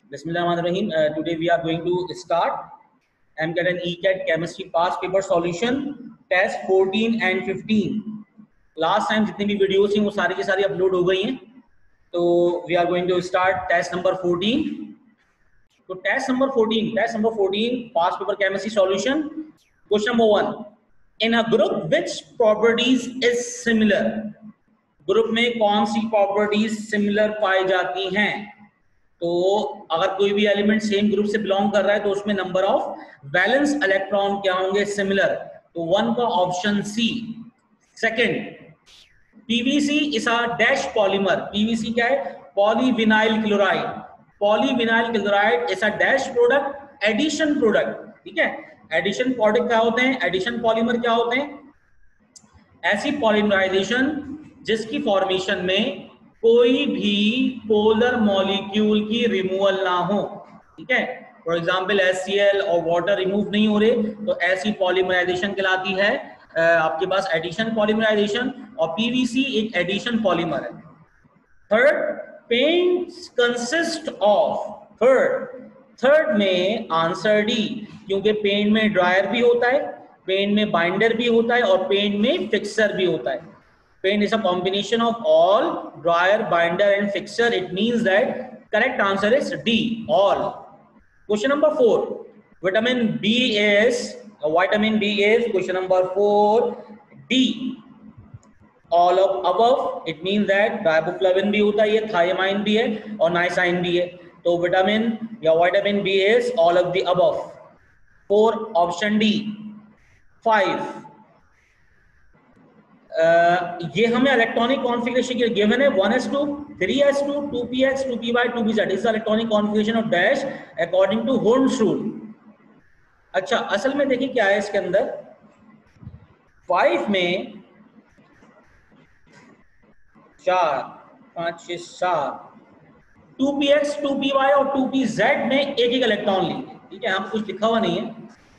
Bismillahirrahmanirrahim. Today we are going to start MCAT and ECAT chemistry past paper solution test 14 and 15. Last time जितनी भी videos थी वो सारी की सारी अपलोड हो गई हैं. तो we are going to start test number 14. तो test number 14 past paper chemistry solution. Question number 1. In a group which properties is similar? Group में कौन सी प्रॉपर्टीज सिमिलर पाई जाती हैं? तो अगर कोई भी एलिमेंट सेम ग्रुप से बिलोंग कर रहा है तो उसमें नंबर ऑफ वैलेंस इलेक्ट्रॉन क्या होंगे? सिमिलर. तो 1 का option C. Second, PVC is a dash polymer. PVC क्या है? Polyvinyl chloride. Polyvinyl chloride is a dash product, addition product. ठीक है, एडिशन प्रोडक्ट क्या होते हैं? एडिशन पॉलीमर क्या होते हैं? ऐसी पॉलीमराइजेशन जिसकी फॉर्मेशन में कोई भी पोलर मॉलिक्यूल की रिमूवल ना हो. ठीक है, फॉर एग्जांपल HCl और वाटर रिमूव नहीं हो रहे तो ऐसी पॉलीमराइजेशन कहलाती है आपके पास एडिशन पॉलीमराइजेशन. और पीवीसी एक एडिशन पॉलीमर है. Third, paints consist of. Third में आंसर डी, क्योंकि पेंट में ड्रायर भी होता है, पेंट में बाइंडर भी होता है और पेंट में फिक्सर भी होता है. Paint is a combination of all dryer, binder and fixer. It means that correct answer is D, all. Question number 4. Vitamin B is question number 4 D. All of above. It means that riboflavin भी होता है, thiamine भी है और niacin भी है. तो vitamin B is all of the above. 4 option D. 5. ये हमें इलेक्ट्रॉनिक कॉन्फ़िगरेशन के गिवन है 1s2 3s2 2px 2py 2pz is electronic configuration of dash according to Holmes rule. अच्छा, असल में देखिए क्या है इसके अंदर. 5 में 4 5 6 7 2px 2py और 2pz में एक इलेक्ट्रॉन लेंगे. ठीक है, हम कुछ लिखा हुआ नहीं है.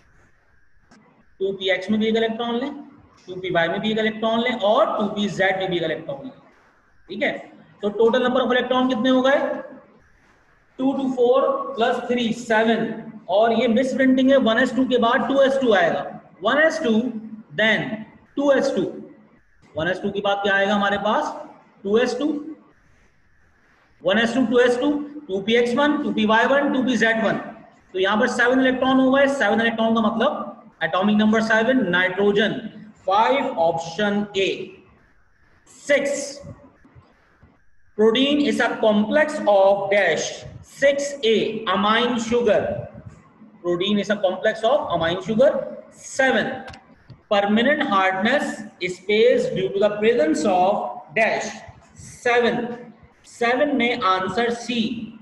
2px में भी एक इलेक्ट्रॉन लें, 2py में भी एक इलेक्ट्रॉन लें और 2pz में भी एक इलेक्ट्रॉन लें. ठीक है, तो टोटल नंबर ऑफ इलेक्ट्रॉन कितने हो गए? 2 to 4 plus 3 7. और ये मिस प्रिंटिंग है, 1s2 के बाद 2s2 आएगा. 1s2 then 2s2. 1s2 के बाद क्या आएगा हमारे पास? 2s2. 1s2 2s2 2px1 2py1 2pz1. तो यहाँ पर 7 इलेक्ट्रॉन हो गए. 7 इलेक्ट्रॉन का मतलब atomic number 7 nitrogen. 5 option A. 6. Protein is a complex of dash. 6A. Amine sugar. Protein is a complex of amine sugar. 7. Permanent hardness space due to the presence of dash. 7 में answer C.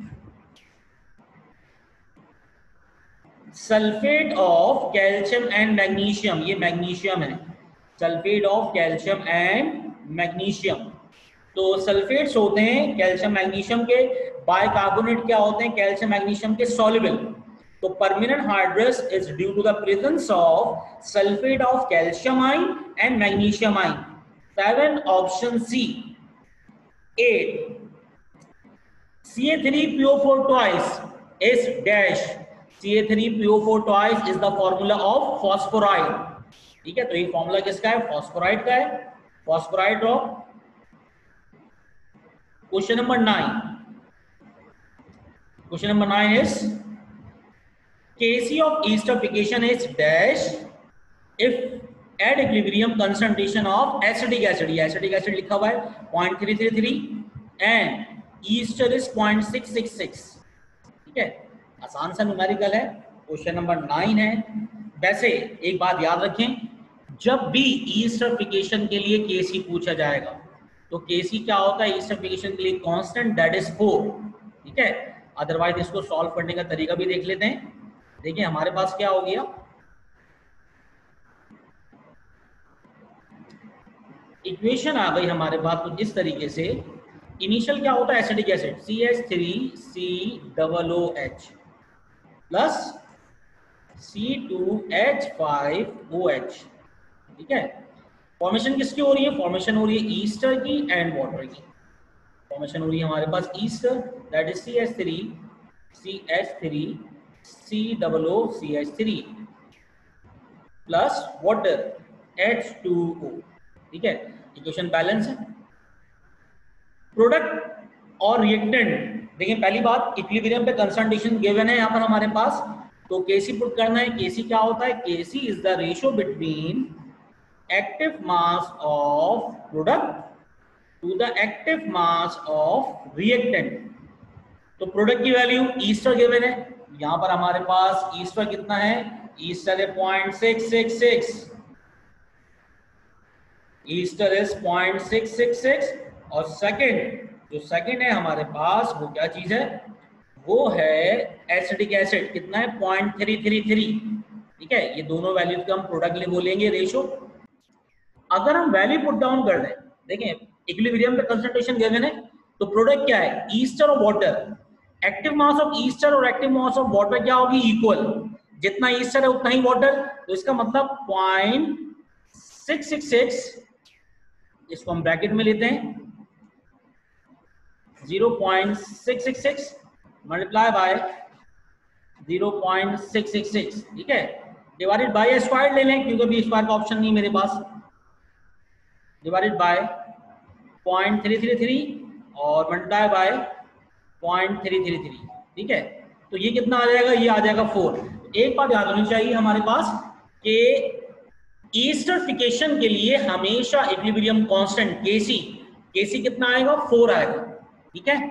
Sulphate of calcium and magnesium. ये magnesium है. Sulphate of calcium and magnesium. तो sulphates होते हैं calcium magnesium के. Bicarbonate क्या होते हैं? कैल्शियम मैग्नीशियम के सॉल्युबल. तो permanent hardness is due to the presence of sulphate of calcium ion and magnesium ion. 7 option C. 8. CA3PO4 twice is dash. CA3PO4 twice is the formula of phosphoride. ठीक है, तो ये formula किसका है? Phosphoride का है. Phosphoride drop. Question number 9. Question number 9 is Kc of esterification is dash if at equilibrium concentration of acetic acid. ये acetic acid लिखा हुआ है 0.333 and ester is 0.666. ठीक है, आसान सा न्यूमेरिकल है. क्वेश्चन नंबर 9 है. वैसे एक बात याद रखें, जब भी ईस्टरिफिकेशन के लिए केसी पूछा जाएगा तो केसी क्या होता है? ईस्टरिफिकेशन के लिए कांस्टेंट दैट इज 4. ठीक है, अदरवाइज इसको सॉल्व करने का तरीका भी देख लेते हैं. देखिए हमारे पास क्या हो गया. इक्वेशन आ गई हमारे पास कुछ इस तरीके से. इनिशियल क्या होता है? Acetic acid CH3COOH plus C2H5OH. ठीक है, फॉर्मेशन किसकी हो रही है? फॉर्मेशन हो रही है ईस्टर की एंड वाटर की. फॉर्मेशन हो रही है हमारे पास ester that is CH3 CH3 COOCH3 plus water H2O। ठीक है, इक्वेशन बैलेंस है। प्रोडक्ट और रिएक्टेंट, देखिए पहली बात इक्विलिब्रियम पे कंसंट्रेशन गिवन है यहाँ पर हमारे पास, तो केसी पुट करना है। केसी क्या होता है? KC is the ratio between active mass of product to the active mass of reactant. तो प्रोडक्ट की वैल्यू ईस्टर गिवन है, यहाँ पर हमारे पास ईस्टर कितना है? ईस्टर है 0.666, ईस्टर इज 0.666। और सेकंड, जो सेकंड है हमारे पास वो क्या चीज है? वो है एसिटिक एसिड, कितना है? 0.333। ठीक है, ये दोनों वैल्यू को हम प्रोडक्ट ले बोलेंगे रेशियो। अगर हम वैल्यू पुट डाउन कर दें, देखें इक्विलिब्रियम पे कंसंट्रेशन गिवन है, तो प्रोडक्ट क्या है? ईस्टर और water. Active mass of ester और एक्टिव मास ऑफ वाटर क्या होगी? इक्वल। जितना ईस्टर है उतना ही वाटर, तो इसका मतलब 0.666, इसको हम ब्रैकेट में लेते हैं, 0.666 मल्टीप्लाई बाय 0.666, ठीक है, डिवाइडेड बाय स्क्वायर ले लें क्योंकि अभी स्क्वायर का ऑप्शन नहीं मेरे पास, डिवाइडेड बाय 0.333 और मल्टीप्लाई बाय 0.333। ठीक है, तो ये कितना आ जाएगा? ये आ जाएगा 4। एक बात याद होनी चाहिए हमारे पास कि ईस्टरिफिकेशन के लिए हमेशा इक्विलिब्रियम कांस्टेंट केसी कितना आएगा? 4 आएगा। ठीक है,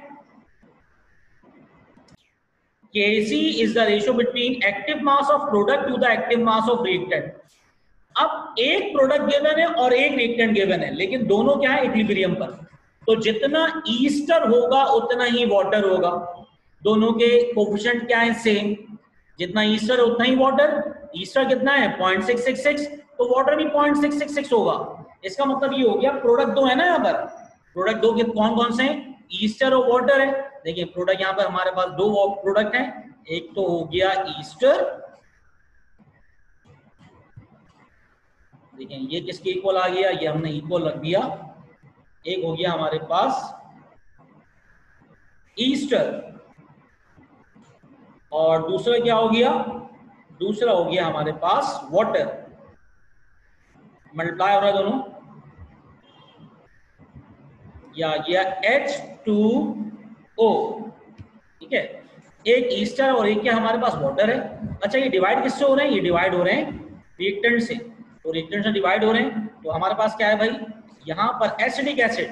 KC is the ratio between active mass of product to the active mass of reactant. अब एक प्रोडक्ट गिवन है और एक रिएक्टेंट गिवन है, लेकिन दोनों क्या है? इक्विलिब्रियम पर। तो जितना ईस्टर होगा उतना ही वाटर होगा। दोनों के कोफिशिएंट क्या है? सेम। जितना ईस्टर है उतना ही वाटर। ईस्टर कितना है? 0.666, तो वाटर भी 0.666 होगा। इसका मतलब ये हो गया प्रोडक्ट दो है ना यहाँ पर, प्रोडक्ट दो के कौन कौन से हैं? ईस्टर और वाटर है। देखिए प्रोडक्ट यहाँ पर हमारे पास दो प्रोडक्ट हैं, एक तो हो गया ईस्टर, देखिए ये किसके इक्वल आ गया? ये हमने इक्वल रख दिया। एक हो गया हमारे पास ईस्टर और दूसरा क्या हो गया? दूसरा हो गया हमारे पास वाटर। मल्टीप्लाई हो रहा है दोनों, या गया H2O। ठीक है, एक ईस्टर और एक क्या हमारे पास वाटर है। अच्छा ये डिवाइड किससे हो रहे हैं? ये डिवाइड हो रहे हैं रिएक्टेंट से, तो रिएक्टेंट से डिवाइड हो रहे हैं। तो हमारे पास क्या है भाई? यहाँ पर एसिडिक एसिड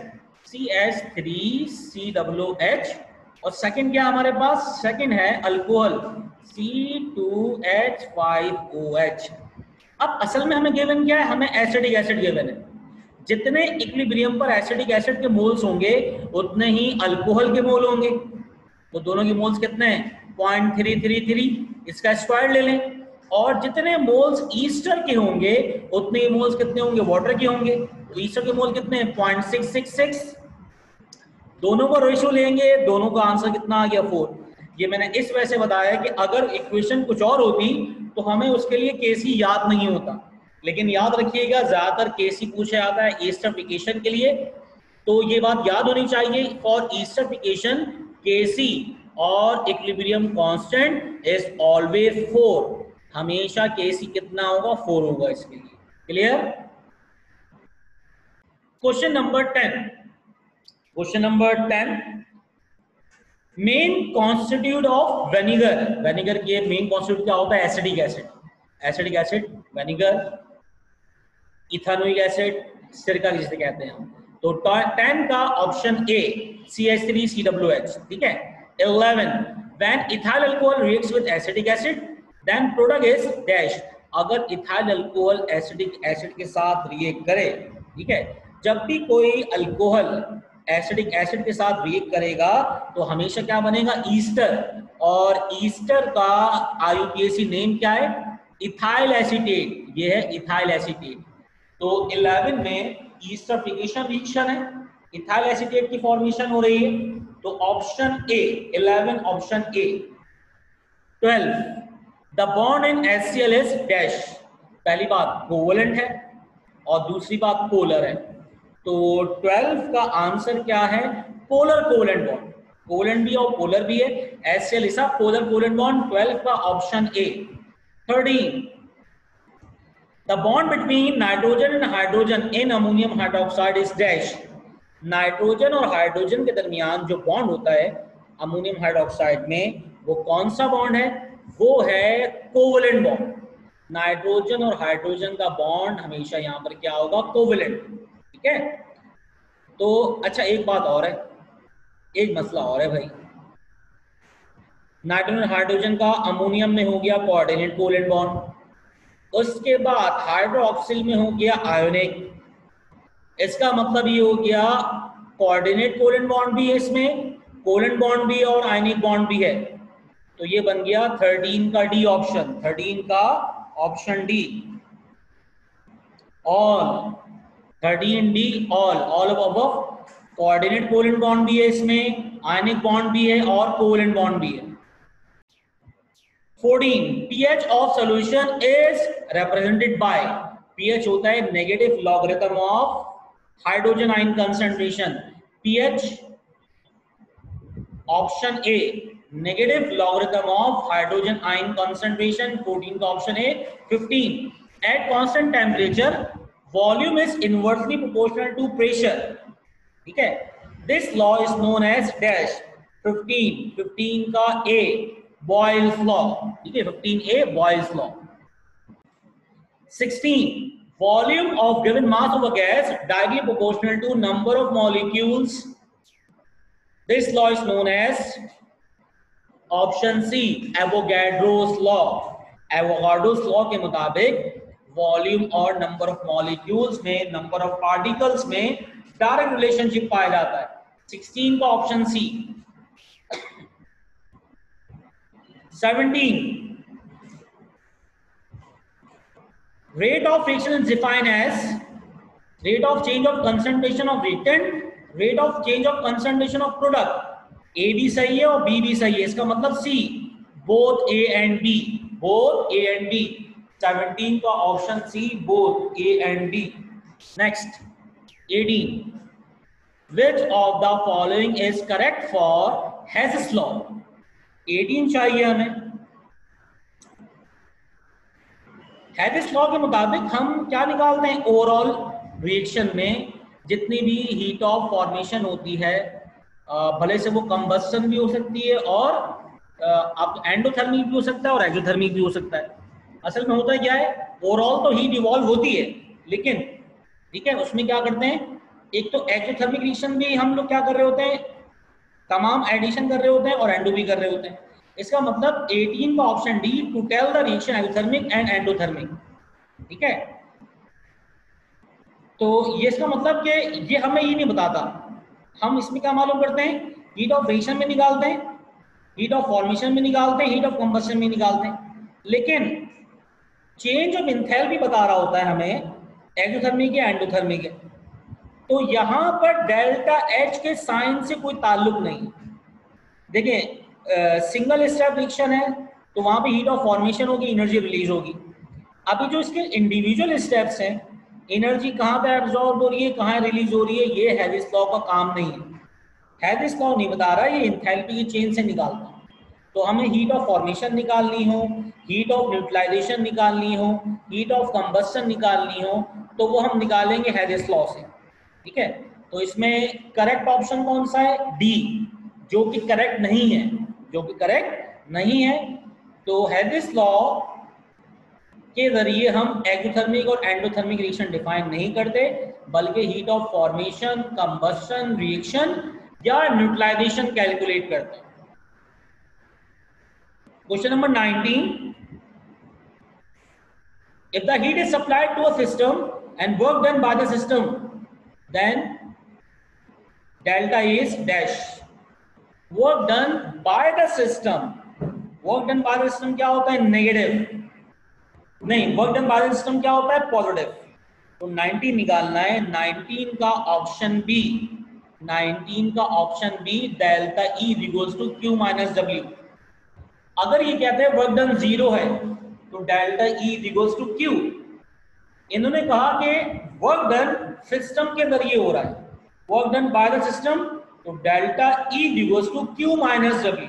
CH3COOH और सेकंड क्या हमारे पास? सेकंड है अल्कोहल C2H5OH। अब असल में हमें गिवन क्या है? हमें एसिडिक एसिड गिवन है। जितने इक्विलिब्रियम पर एसिडिक एसिड के मोल्स होंगे उतने ही अल्कोहल के मोल होंगे। तो दोनों की मोल्स कितने हैं? 0.333, इसका स्क्वायर ले लें। और जितने मोल्स ईस्टर के होंगे उतने ही मोल्स कितने होंगे? वाटर के होंगे। तो ईस्टर के मोल कितने हैं? 0.666। दोनों का रेशियो लेंगे, दोनों का आंसर कितना आ गया? 4। ये मैंने इस वजह से बताया कि अगर इक्वेशन कुछ और होती तो हमें उसके लिए केसी याद नहीं होता, लेकिन याद रखिएगा ज्यादातर केसी पूछा जाता है ईस्टरिफिकेशन के लिए। तो ये बात याद होनी चाहिए, फॉर ईस्टरिफिकेशन केसी और इक्विलिब्रियम कांस्टेंट इज ऑलवेज 4। हमेशा केसी कितना होगा? 4 होगा इसके लिए। Clear? Question number 10। Question number 10, main constituent of vinegar. Vinegar के मेन कॉन्स्टिट्यूट क्या होता है? Acidic acid. Acidic acid, vinegar, ethanoic acid, सिरका जिसे कहते हैं हम। तो 10 का ऑप्शन ए CH3COOH। ठीक है। 11, when ethyl alcohol reacts with acetic acid then product is dash। अगर इथाइल अल्कोहल एसिडिक एसिड के साथ रिएक्ट करे, ठीक है, जब भी कोई अल्कोहल एसिडिक एसिड के साथ रिएक्ट करेगा तो हमेशा क्या बनेगा? ईस्टर। और ईस्टर का IUPAC नेम क्या है? Ethyl acetate. ये है इथाइल एसीटेट। तो 11 में ईस्टरिफिकेशन रिएक्शन है, इथाइल एसीटेट की फॉर्मेशन हो रही है। तो option A 11, option A. 12, the bond in HCl is dash. पहली बात कोवलेंट है और दूसरी बात पोलर है। तो 12 का आंसर क्या है? Polar covalent bond. कोवेलेंट भी है और पोलर भी है। HCl is a polar covalent bond। 12 का option A. 13 the bond between nitrogen and hydrogen in ammonium hydroxide is dash। Nitrogen और हाइड्रोजन के दरमियान जो बॉन्ड होता है अमोनियम हाइड्रोक्साइड में, वो कौन सा बॉन्ड है? वो है कोवेलेंट बॉन्ड। नाइट्रोजन और हाइड्रोजन का बॉन्ड हमेशा यहां पर क्या होगा? कोवेलेंट। ठीक है। तो अच्छा एक बात और है, एक मसला और है भाई। नाइट्रोजन हाइड्रोजन का अमोनियम में हो गया कोऑर्डिनेट कोवेलेंट बॉन्ड, उसके बाद हाइड्रोक्सिल में हो गया आयोनिक। इसका मतलब ये हो गया कोऑर्डिनेट कोवेलेंट बॉन्ड भी है इसमें, कोवेलेंट बॉन्ड भी है और आयनिक बॉन्ड भी है। तो ये बन गया 13 का डी ऑप्शन। 13 का option D, all. 13 D all, all of above. Coordinate covalent bond भी है इसमें, आयनिक बॉन्ड भी है और कोवेलेंट बॉन्ड भी है। 14 pH of solution is represented by, pH होता है negative logarithm of hydrogen ion concentration. pH option A, negative logarithm of hydrogen ion concentration. 14 का option A. 15 at constant temperature volume is inversely proportional to pressure. ठीक है, this law is known as dash. 15 का A, Boyle's law. ठीक है, 15A Boyle's law. 16 volume of given mass of a gas directly proportional to number of molecules. This law is known as option C, Avogadro's law. Avogadro's law के मुताबिक volume और number of molecules में, number of particles में direct relationship पाया जाता है। 16 का option C. 17 rate of friction is defined as rate of change of concentration of reactant, rate of change of concentration of product। A भी सही है और B भी सही है, इसका मतलब C, both A and B, both A and B। 17 का option C, both A and B। next 18 which of the following is correct for Hess's law। 18 चाहिए हमें। हैरिस लॉ के मुताबिक हम क्या निकालते हैं? ओवरऑल रिएक्शन में जितनी भी हीट ऑफ फॉर्मेशन होती है, भले से वो कंबस्शन भी हो सकती है और अब एंडोथर्मिक भी हो सकता है और एक्सोथर्मिक भी हो सकता है। असल में होता है क्या है, ओवरऑल तो हीट इवॉल्व होती है, लेकिन ठीक है उसमें क्या करते हैं, एक तो एक्सोथर्मिक रिएक्शन भी हम लोग क्या कर रहे होते हैं, तमाम एडिशन कर रहे होते हैं और एंडो भी कर रहे होते हैं। इसका मतलब 18 का option D, to tell the reaction exothermic and endothermic. ठीक है, तो ये इसका मतलब कि ये हमें ये नहीं बताता। हम इसमें क्या मालूम करते हैं, हीट ऑफ रिएक्शन में निकालते हैं, हीट ऑफ फॉर्मेशन में निकालते हैं, हीट ऑफ कंबस्शन में निकालते हैं, लेकिन चेंज ऑफ एंथैल्पी बता रहा होता है हमें एक्सोथर्मिक या एंडोथर्मिक है। तो यहां पर डेल्टा एच के साइन से कोई ताल्लुक नहीं। देखिए सिंगल स्टेप रिएक्शन है तो वहां पे हीट ऑफ फॉर्मेशन होगी, एनर्जी रिलीज होगी। अभी जो इसके इंडिविजुअल स्टेप्स हैं, एनर्जी कहाँ पे एब्जॉर्ब हो रही है, कहाँ रिलीज हो रही है, ये हैरिस लॉ का काम नहीं है। हैरिस लॉ नहीं बता रहा, ये एंथैल्पी की चेन से निकालता है। तो हमें हीट ऑफ फॉर्मेशन निकालनी हो, हीट ऑफ न्यूट्रलाइजेशन निकालनी हो, हीट ऑफ कंबस्शन निकालनी हो, तो वो हम निकालेंगे हैरिस लॉ से। ठीक है, तो इसमें करेक्ट ऑप्शन कौन सा है? डी, जो कि करेक्ट नहीं है, जो कि करेक्ट नहीं है। तो हैरिस लॉ के जरिए हम एक्सोथर्मिक और एंडोथर्मिक रिएक्शन डिफाइन नहीं करते, बल्कि heat of formation, combustion, reaction या न्यूट्रलाइजेशन कैलकुलेट करते हैं। Question number 19, if the heat is supplied to a system and work done by the system, then delta is dash। work done by the system, work done by the system क्या होता है? Negative नहीं, work done by the system क्या होता है? Positive. तो 19 निकालना है। 19 का ऑप्शन बी, 19 का option B, delta E equals to Q minus W. अगर ये कहते हैं वर्क डन 0 है तो delta E equals to Q. इन्होंने कहा कि वर्क डन सिस्टम के जरिए हो रहा है, work done by the system तो delta E equals to Q minus W.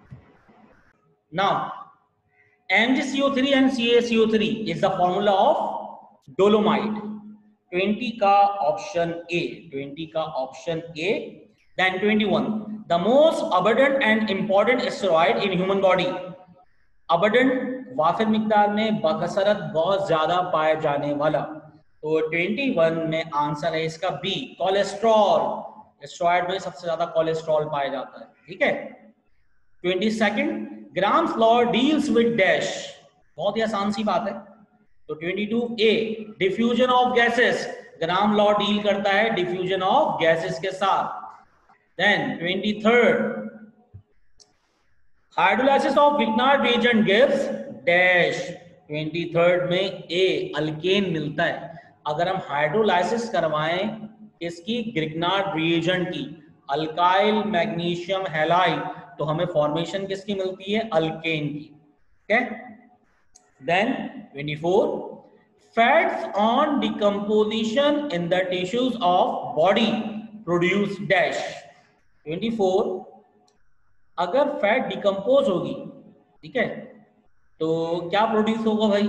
Now, MgCO3 and CaCO3 is the formula of dolomite. 20 का ऑप्शन A, 20 का option A. Then 21, the most abundant and important steroid in human body. abundant वाफिर मिकदार में, बकसरत बहुत ज्यादा पाए जाने वाला. तो 21 में आंसर है इसका बी, कोलेस्ट्रॉल. स्टेरॉइड में सबसे ज्यादा कोलेस्ट्रॉल पाया जाता है. ठीक है. 22, Graham's law deals with dash. बहुत ही आसान सी बात है. तो 22A, diffusion of gases. Graham law deal करता है डिफ्यूजन ऑफ गैसेस के साथ. Then 23, hydrolysis of Grignard reagent gives dash. 23 में ए, अल्केन मिलता है. अगर हम हाइड्रोलाइसिस करवाएं इसकी ग्रिग्नार्ड रिएजेंट की, अल्काइल मैग्नीशियम हैलाइड, तो हमें फॉर्मेशन किसकी मिलती है? अल्केन की. ठीक है. Then 24, fats on decomposition in the tissues of body produce dash. 24, अगर फैट डिकम्पोज होगी, ठीक है, तो क्या प्रोड्यूस होगा भाई?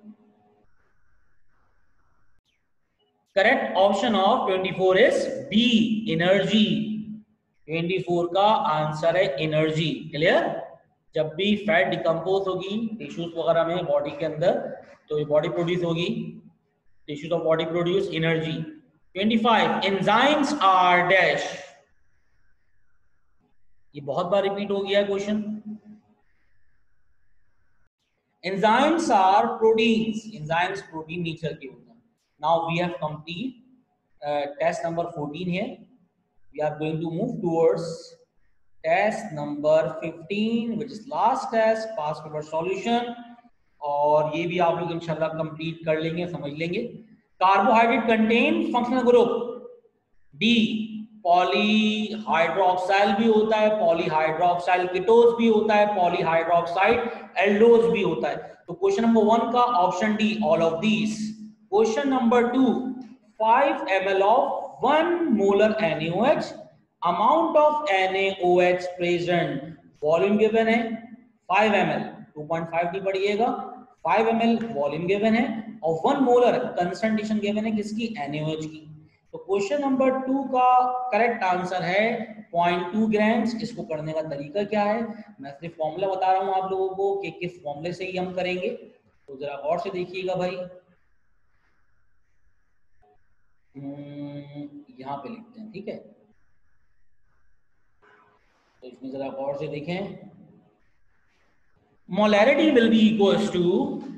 Correct option of 24 is B, energy. 24 का आंसर है एनर्जी. क्लियर. जब भी फैट डिकम्पोज होगी टिश्यूज वगैरह में बॉडी के अंदर, तो ये बॉडी प्रोड्यूस होगी, tissues of body produce energy. 25, enzymes are dash. ये बहुत बार रिपीट हो गया question. Enzymes are proteins. Enzymes protein nature के होते हैं. Now we have complete test number 14 here. We are going to move towards test number 15, which is last test, past paper solution. और ये भी आप लोग इंशाल्लाह कंप्लीट कर लेंगे, समझ लेंगे. Carbohydrate contain functional group. D, polyhydroxyl भी होता है, पॉलीहाइड्रोक्साइल कीटोज भी होता है, पॉलीहाइड्रोक्साइड एल्डोज भी होता है. तो क्वेश्चन नंबर 1 का option D, all of these. Question number 2, 5 ml of 1 molar NaOH, amount of NaOH present, volume given है 5 ml, 2.5 नहीं पढ़िएगा, 5 ml वॉल्यूम गिवन है और 1 मोलर कंसंट्रेशन गिवन है किसकी? NaOH की. तो क्वेश्चन नंबर 2 का करेक्ट आंसर है 0.2 ग्राम्स. इसको करने का तरीका क्या है? मैं सिर्फ फॉर्मूला बता रहा हूं आप लोगों को कि किस फॉर्मूले से ही हम करेंगे. तो जरा और से देखिएगा भाई. यहां पे लिखते हैं. ठीक है. तो इसमें जरा और से देखें. Molarity will be equals to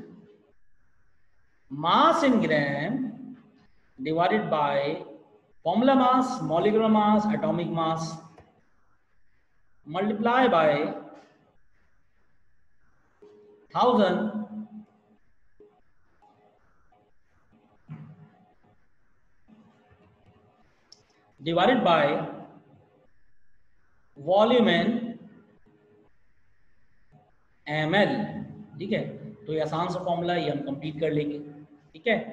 mass in gram divided by formula mass, molecular mass, atomic mass, multiply by 1000 divided by volume in ml. ठीक है. तो ये आसान सा फॉर्मूला ये हम कंप्लीट कर लेंगे. ठीक है.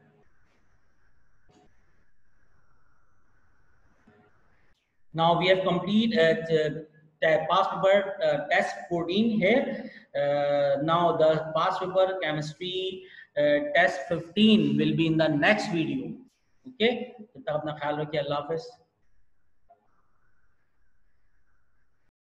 Now we have completed past paper test 14 here. Now the past paper chemistry test 15 will be in the next video. Okay. तब तक अपना ख्याल रखिए. अल्लाह हाफिज.